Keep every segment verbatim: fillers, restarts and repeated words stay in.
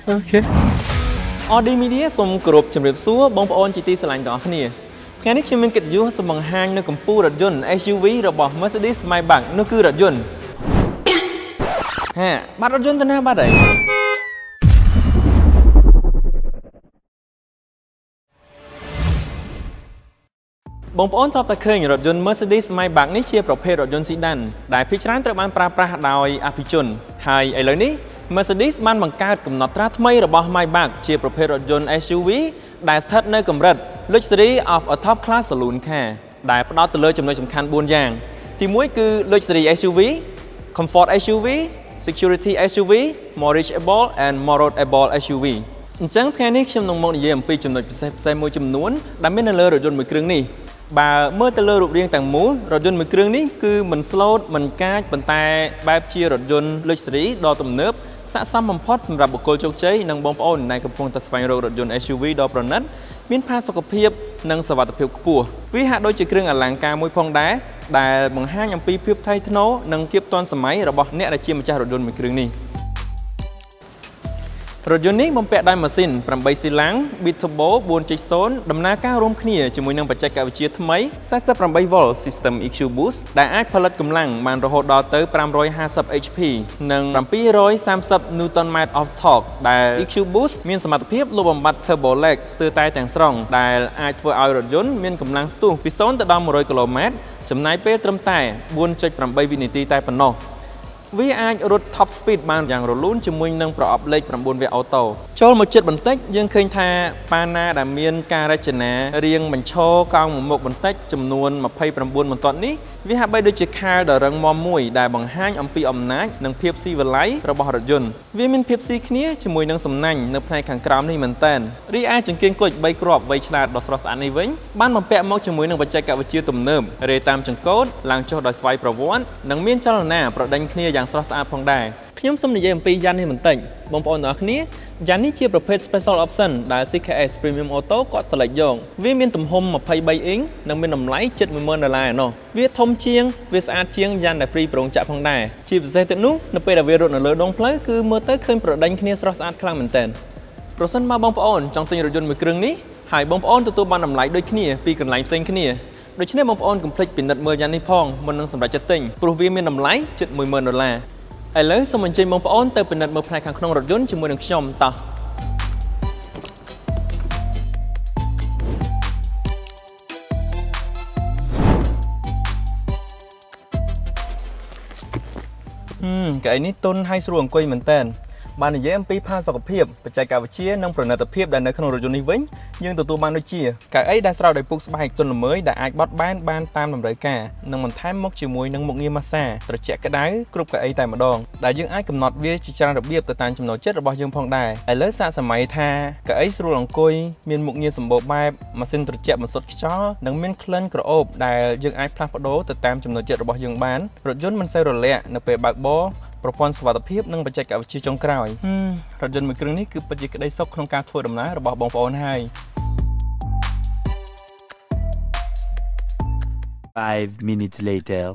អូខេ Audi Media សូមគោរពជម្រាបសួរបងប្អូនជាទីស្រឡាញ់ទាំងអស់គ្នាថ្ងៃនេះខ្ញុំមានកិត្តិយសសូមបង្ហាញនៅកម្ពុជារថយន្ត S U V របស់ Mercedes-Maybach នោះគឺរថយន្តហាបាត់រថយន្តទៅណាបាត់ហើយបងប្អូនស្រាប់តែឃើញរថយន្ត Mercedes-Maybach នេះជាប្រភេទរថយន្ត Sedan ដែលភាគច្រើនត្រូវបានប្រើប្រាស់ដោយអភិជនហើយឥឡូវនេះ Mercedes បានបង្កើតកំណត់ត្រាថ្មីរបស់ Maybach ជាប្រភេទរថយន្ត S U V ដែលស្ថិតនៅកម្រិត Luxury of a Top Class Saloon Car ដែលផ្ដោតទៅលើចំណុចសំខាន់បួនយ៉ាងទីមួយគឺ Luxury S U V Comfort S U V Security S U V More reachable and more roadable S U V អញ្ចឹងថ្ងៃនេះខ្ញុំនឹងមកនិយាយអំពីចំណុចពិសេសៗមួយចំនួនដែលមាននៅលើរថយន្តមួយគ្រឿងនេះបើមើលទៅលើរូបរាងទាំងមូលរថយន្តមួយគ្រឿងនេះគឺមិនស្លូតមិនកាចប៉ុន្តែបែបជារថយន្ត Luxury ដ៏ទំនើបស័ក្តិសមបំផុតសម្រាប់បុគ្គលជោគជ័យនិងបងប្អូនដែលកំពុងតែស្វែងរករថយន្ត S U V ដ៏ប្រណិតមានផាសុកភាពនិងសុវត្ថិភាពខ្ពស់វាហាក់ដូចជាគ្រឿងអលង្ការមួយផងដែរដែលបង្ហាញអំពីភាពថ្លៃថ្នូរនិងភាពទាន់សម័យរបស់អ្នកដែលជាម្ចាស់រថយន្តមួយគ្រឿងនេះរថយន្តនេះបំពាក់ដោយម៉ាស៊ីនប្រាំបីស៊ីឡាំង Bit Turbo បួនចុចศูនย์ ដំណើរការរួមគ្នាជាមួយនឹងបច្ចេកវិទ្យាថ្មី สี่สิบแปด volt System E Q Boost ដែលអាចផលិតកម្លាំងបានរហូតដល់ទៅ five fifty H P និង seven thirty Newton meters of torque ដែល E Q Boost មានសមត្ថភាពលុបបំបាត់ Turbo lag ស្ទើរតែទាំងស្រុងដែលអាចធ្វើឲ្យរថយន្តមានកម្លាំងស្ទុះពីศูนย์ទៅដល់one hundredគីឡូម៉ែត្រចំណាយពេលត្រឹមតែ four point eight វិនាទីតែប៉ុណ្ណោះវាអាចរត់ top speed បានយ៉ាងរលូនជាមួយនឹងប្រអប់លេខnineវគ្គអូតូចូលមកជិតបន្តិចយើងឃើញថាប៉ាណាដែលមានការរចនារាងបញ្ឈរកោងមុខបន្តិចចំនួនtwenty-nineបន្ទាត់នេះវាហាក់បីដូចជាខែលដ៏រឹងមាំមួយដែលបង្ហាញអំពីអំណាចនិងភាពស៊ីវិល័យរបស់រថយន្តវាមានភាពស៊ីគ្នាជាមួយនឹងសំណាញ់នៅផ្នែកខាងក្រោមនេះមែនតើរីឯចង្កៀងគុជthreeគ្រាប់វៃឆ្លាតដ៏ស្រស់ស្អាតនេះវិញបានបំពាក់មកជាមួយនឹងបច្ចេកវិទ្យាទំនើបរេតាមចង្កូតឡើងចុះដោយស្វ័យប្រវត្តិនិងមានចលនាប្រដេញគ្នាយ៉ាងស្រស់ស្អាតផងដែរខ្ញុំសូមនិយាយអំពីយ៉ាននេះបន្តិចបងប្អូនទាំងអស់គ្នាយ៉ាននេះជាប្រភេទ Special Option ដែល C K S Premium Auto គាត់ select យកវាមានទំហំtwenty-threeអ៊ីងនិងមានតម្លៃជិតone thousandដុល្លារឯណោះវាធំជាងវាស្អាតជាងយ៉ានដែល Free ប្រងចាក់ផងដែរជាពិសេសទៀតនោះនៅពេលដែលវារត់នៅលើដងផ្លូវគឺមើលទៅឃើញប្រដេញគ្នាស្រស់ស្អាតខ្លាំងមែនទែនប្រសិនបើបងប្អូនចង់ទិញរថយន្តមួយគ្រឿងនេះហើយបងប្អូនទទួលបានតម្លៃដូចគ្នាពីកន្លែងផ្សេងគ្នាដូច្នេះបងប្អូនកុំភ្លេចពិនិត្យមើលយ៉ាននេះផងមុននឹងសម្រេចចិត្តទិញព្រោះវាមានតម្លៃជិតone thousandដុល្លារឥឡូវសូមអញ្ជើញបងប្អូនទៅពិនិត្យមើលផ្នែកខាងក្នុងរថយន្តជាមួយនឹងខ្ញុំតោះហឹមកៅអីនេះទន់ហើយស្រួលអង្គុយមែនតើបាននិយាយអំពីផាសុកភាពបច្ចេកវិទ្យានិងប្រណិតភាពដែលនៅក្នុងរថយន្តនេះវិញយើងទទួលបានដូចជាកៅអីដែលស្រោបដោយពូកស្បែកទន់ល្មើយដែលអាចបត់បែនបានតាមតម្រូវការនិងបន្ថែមមកជាមួយនឹងមុខងារម៉ាស្សាត្រជាក់ក្តៅគ្រប់កៅអីតែម្ដងដែលយើងអាចកំណត់វាជាច្រើនរបៀបទៅតាមចំណូលចិត្តរបស់យើងផងដែរឥឡូវសាកសម័យថាកៅអីស្រួលអង្គុយមានមុខងារសម្បូរបែបម៉ាស៊ីនត្រជាក់បន្សុទ្ធខ្យល់និងមានក្លិនក្រអូបដែលយើងអាចផ្លាស់ប្ដូរទៅតាមចំណូលចិត្តរបស់យើងបានរថយន្តមិនសូវរលាក់នៅពេលបើកបរប្រព័ន្ធសុវត្ថិភាពនិងបច្ចេកវិទ្យាចុងក្រោយរថយន្តមួយគ្រឿងនេះគឺពិតជាក្តីសុខក្នុងការធ្វើដំណើររបស់បងប្អូនហើយ five minutes later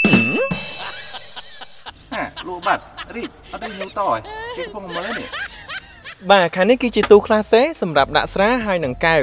ហាលក់បាត់រីកអត់ได้ញូវតឯងគេកំពុងមើលនេះបាទខាងនេះគឺជាទូ Class A សម្រាប់ដាក់ស្រាហើយនិងកែវ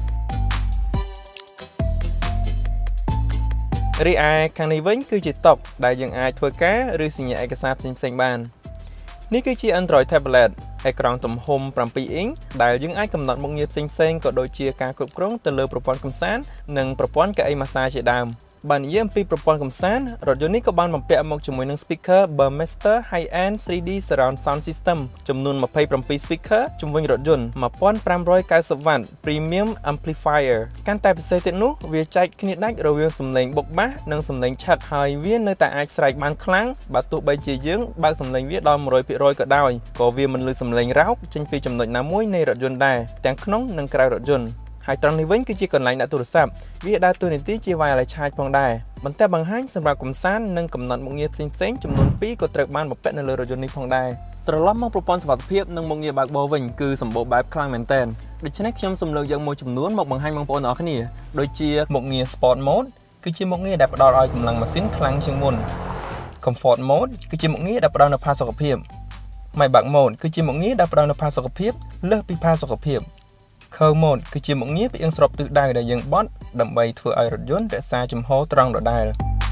រីឯខាងនេះវិញគឺជាតុដែលយើងអាចធ្វើការឬសញ្ញាឯកសារផ្សេងៗបាននេះគឺជា Android Tablet អេក្រង់ទំហំsevenអ៊ីងដែលយើងអាចកំណត់មុខងារផ្សេងៗក៏ដូចជាការគ្រប់គ្រងទៅលើប្រព័ន្ធកម្សាន្តនិងប្រព័ន្ធកៅអីម៉ាស្សាជាដើមបាននិយាយអំពីប្រព័ន្ធកម្សាន្តរថយន្តនេះក៏បានបំពាក់មកជាមួយនឹង speaker Burmester High-end three D Surround Sound System ចំនួនtwenty-seven speaker ជំវិញរថយន្តfifteen ninety watt Premium Amplifier កាន់តែពិសេសទៀតនោះវាចែកគ្នាដាច់រវាងសំឡេងបុកបាសនិងសំឡេងឆឹកហើយវានៅតែអាចស្រែកបានខ្លាំងបើទោះបីជាយើងបើកសំឡេងវាដល់one hundred percentក៏ដោយក៏វាមិនឮសំឡេងរ៉ោកចេញពីចំណុចណាមួយនៃរថយន្តដែរទាំងក្នុងនិងក្រៅរថយន្តហើយត្រង់នេះវិញគឺជាកន្លែងដាក់ទូរស័ព្ទវាដើរតួនាទីជា wireless charge ផងដែរបន្ទាប់បង្ហាញសម្រាប់កម្សាន្តនិងកំណត់មុខងារផ្សេងៗចំនួនtwoក៏ត្រូវបានបំពាក់នៅលើរថយន្តនេះផងដែរត្រឡប់មកប្រព័ន្ធសុវត្ថិភាពនិងមុខងារបើកបរវិញគឺសម្បូរបែបខ្លាំងមែនទែនដូច្នេះខ្ញុំសូមលើកយកមួយចំនួនមកបង្ហាញបងប្អូនទាំងអស់គ្នាដូចជាមុខងារ Sport Mode គឺជាមុខងារដែលផ្ដល់ឲ្យកម្លាំងម៉ាស៊ីនខ្លាំងជាងមុន Comfort Mode គឺជាមុខងារដែលផ្ដល់នូវផាសុកភាព Maybach Mode គឺជាមុខងារដែលផ្ដល់នូវផាសុកភាពលើសពីផាសុកភាព Curve Mode គឺជាមុខងារផ្អៀងស្របទិសដៅដែលយើងបត់ដើម្បីធ្វើឲ្យរថយន្តរក្សាជំហរត្រង់ដដែល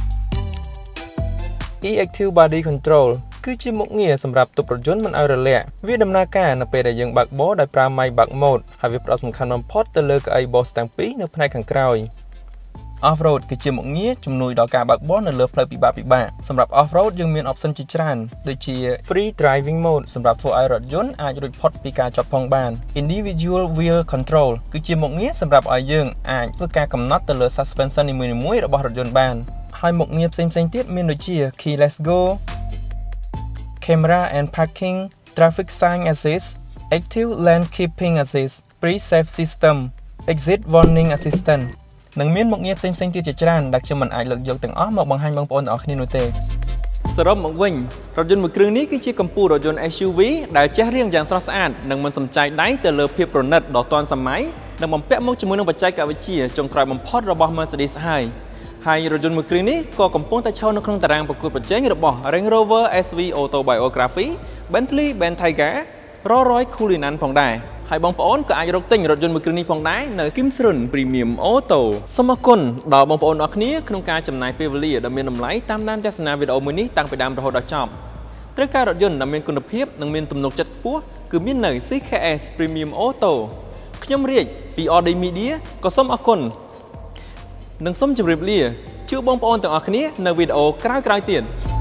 E-Active Body Control គឺជាមុខងារសម្រាប់ទប់រថយន្តមិនឲ្យរលាក់វាដំណើរការនៅពេលដែលយើងបើកបរដោយប្រើ Maybach Mode ហើយវាផ្ដោតសំខាន់បំផុតទៅលើកៅអីបោះស្ទាំងពីរនៅផ្នែកខាងក្រោយ Off-road គឺជាមុខងារជំនួយដល់ការបើកបរនៅលើផ្លូវពិបាកៗសម្រាប់ Off-road យើងមាន option ជាច្រើនដូចជា Free Driving Mode សម្រាប់ធ្វើឲ្យរថយន្តអាចរួចផុតពីការចាប់ផងបាន Individual Wheel Control គឺជាមុខងារសម្រាប់ឲ្យយើងអាចធ្វើការកំណត់ទៅលើ suspension នីមួយៗរបស់រថយន្តបានហើយមុខងារផ្សេងៗទៀតមានដូចជា Keyless Go Camera and Parking Traffic Sign Assist Active Lane Keeping Assist Pre-Save System Exit Warning Assistant នឹងមានមុខងារផ្សេងៗទៀតជាច្រើនដែលខ្ញុំមិនអាចលើកយកទាំងអស់មកបង្ហាញបងប្អូនទាំងអស់គ្នានោះទេសរុបមកវិញរថយន្តមួយគ្រឿងនេះគឺជាកម្ពុជារថយន្ត S U V ដែលចេះរៀងយ៉ាងស្រស់ស្អាតនិងមិនសំចៃដៃទៅលើភាពប្រណិតដ៏ទាន់សម័យនិងបំពាក់មកជាមួយនឹងបច្ចេកវិទ្យាចុងក្រោយបំផុតរបស់ Mercedes ហើយហើយរថយន្តមួយគ្រឿងនេះក៏កំពុងតែឈរនៅក្នុងតារាងប្រកួតប្រជែងរបស់ Range Rover S V Autobiography Bentley Bentayga Rolls-Royce Cullinan ផងដែរហើយបងប្អូនក៏អាចរកទិញរថយន្តមួយគ្រឿងនេះផងដែរនៅ Kimsrun Premium Auto សូមអរគុណដល់បងប្អូនអរគ្នាក្នុងការចំណាយពេលវេលាដ៏មានតម្លៃតាមដានទស្សនាវីដេអូមួយនេះតាំងពីដើមរហូតដល់ចប់ត្រូវការរថយន្តដែលមានគុណភាពនិងមានទំនុកចិត្តខ្ពស់គឺមាននៅ C K S Premium Auto ខ្ញុំរាជពី Audi Media ក៏សូមអរគុណនិងសូមជម្រាបលាជួបបងប្អូនទាំងអស់គ្នានៅវីដេអូក្រោយៗទៀត